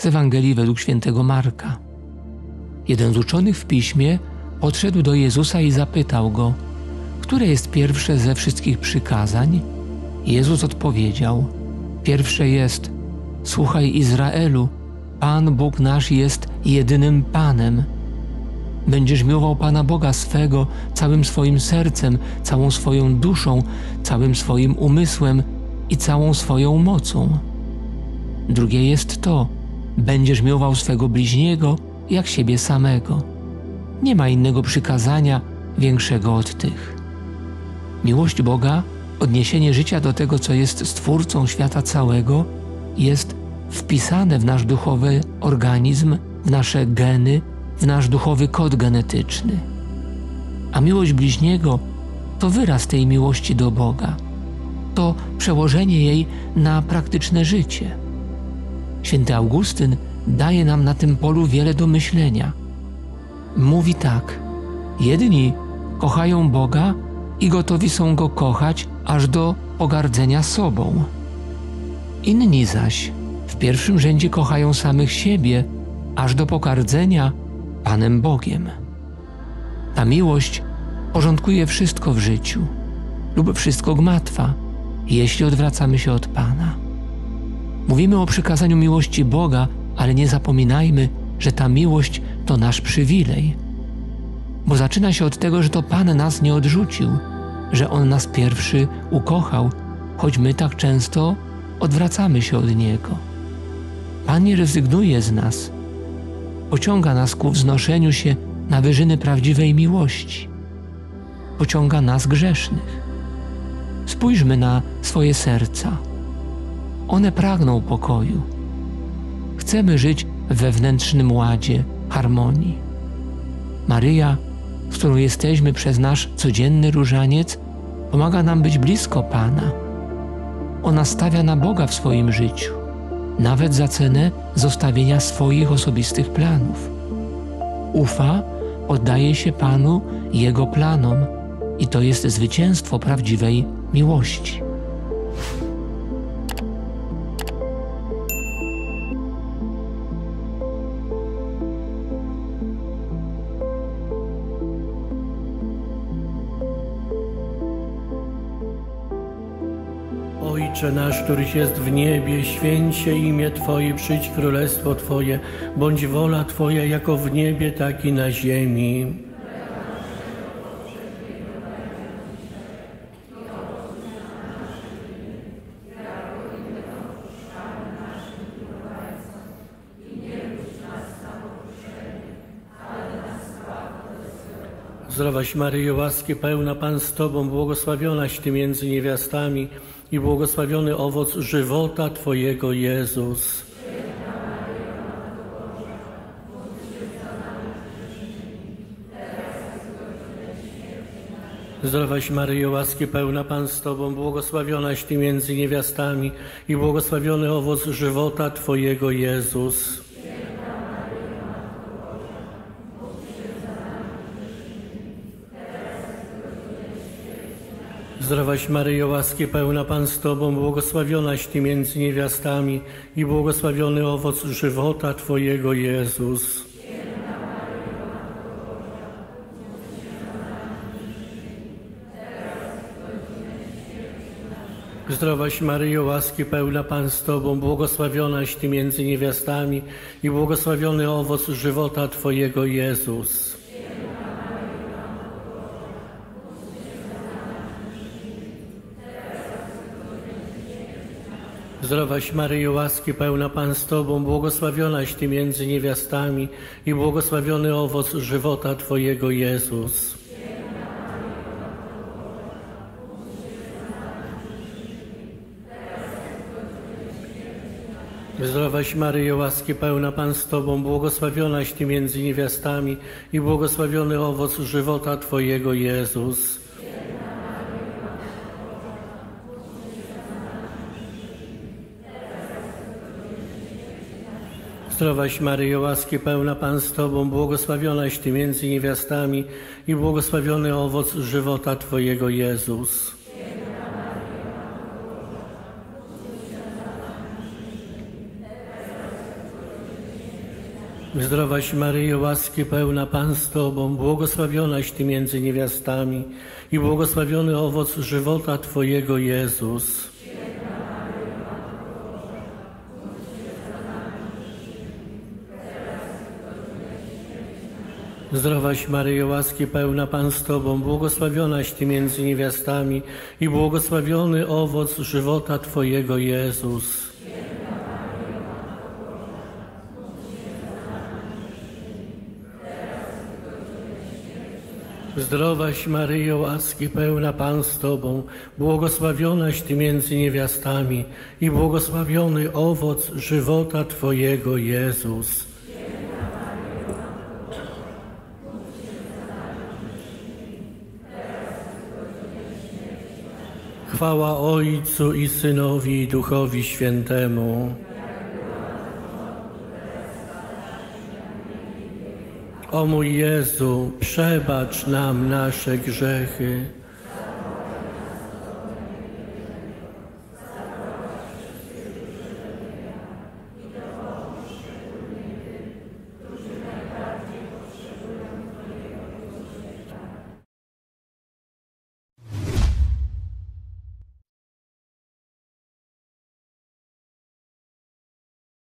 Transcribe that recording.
Z Ewangelii według świętego Marka. Jeden z uczonych w piśmie podszedł do Jezusa i zapytał go: które jest pierwsze ze wszystkich przykazań? Jezus odpowiedział: pierwsze jest: słuchaj, Izraelu, Pan Bóg nasz jest jedynym Panem. Będziesz miłował Pana Boga swego całym swoim sercem, całą swoją duszą, całym swoim umysłem i całą swoją mocą. Drugie jest to: będziesz miłował swego bliźniego jak siebie samego. Nie ma innego przykazania większego od tych. Miłość Boga, odniesienie życia do tego, co jest Stwórcą świata całego, jest wpisane w nasz duchowy organizm, w nasze geny, w nasz duchowy kod genetyczny. A miłość bliźniego to wyraz tej miłości do Boga. To przełożenie jej na praktyczne życie. Święty Augustyn daje nam na tym polu wiele do myślenia. Mówi tak: jedni kochają Boga i gotowi są Go kochać aż do pogardzenia sobą. Inni zaś w pierwszym rzędzie kochają samych siebie aż do pogardzenia Panem Bogiem. Ta miłość porządkuje wszystko w życiu lub wszystko gmatwa, jeśli odwracamy się od Pana. Mówimy o przykazaniu miłości Boga, ale nie zapominajmy, że ta miłość to nasz przywilej. Bo zaczyna się od tego, że to Pan nas nie odrzucił, że On nas pierwszy ukochał, choć my tak często odwracamy się od Niego. Pan nie rezygnuje z nas. Pociąga nas ku wznoszeniu się na wyżyny prawdziwej miłości. Pociąga nas grzesznych. Spójrzmy na swoje serca. One pragną pokoju. Chcemy żyć w wewnętrznym ładzie, harmonii. Maryja, z którą jesteśmy przez nasz codzienny różaniec, pomaga nam być blisko Pana. Ona stawia na Boga w swoim życiu, nawet za cenę zostawienia swoich osobistych planów. Ufa, oddaje się Panu i Jego planom i to jest zwycięstwo prawdziwej miłości. Ojcze nasz, któryś jest w niebie, święć się imię Twoje, przyjdź królestwo Twoje, bądź wola Twoja jako w niebie, tak i na ziemi. Zdrowaś Maryjo, łaski pełna, Pan z Tobą, błogosławionaś Ty między niewiastami i błogosławiony owoc żywota Twojego, Jezus. Zdrowaś Maryjo, łaski pełna, Pan z Tobą, błogosławionaś Ty między niewiastami i błogosławiony owoc żywota Twojego, Jezus. Zdrowaś Maryjo, łaski pełna, Pan z Tobą, błogosławionaś Ty między niewiastami i błogosławiony owoc żywota Twojego, Jezus. Zdrowaś Maryjo, łaski pełna, Pan z Tobą, błogosławionaś Ty między niewiastami i błogosławiony owoc żywota Twojego, Jezus. Zdrowaś Maryjo, łaski pełna, Pan z Tobą, błogosławionaś Ty między niewiastami i błogosławiony owoc żywota Twojego, Jezus. Zdrowaś Maryjo, łaski pełna, Pan z Tobą, błogosławionaś Ty między niewiastami i błogosławiony owoc żywota Twojego, Jezus. Zdrowaś Maryjo, łaski pełna, Pan z Tobą, błogosławionaś Ty między niewiastami i błogosławiony owoc żywota Twojego, Jezus. Zdrowaś Maryjo, łaski pełna Pan z Tobą, błogosławionaś Ty między niewiastami i błogosławiony owoc żywota Twojego, Jezus. Zdrowaś Maryjo, łaski pełna Pan z Tobą, błogosławionaś Ty między niewiastami i błogosławiony owoc żywota Twojego, Jezus. Zdrowaś Maryjo, łaski pełna Pan z Tobą, błogosławionaś Ty między niewiastami i błogosławiony owoc żywota Twojego, Jezus. Chwała Ojcu i Synowi i Duchowi Świętemu. O mój Jezu, przebacz nam nasze grzechy,